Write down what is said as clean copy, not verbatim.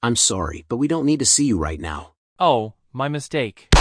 I'm sorry, but we don't need to see you right now. Oh, my mistake.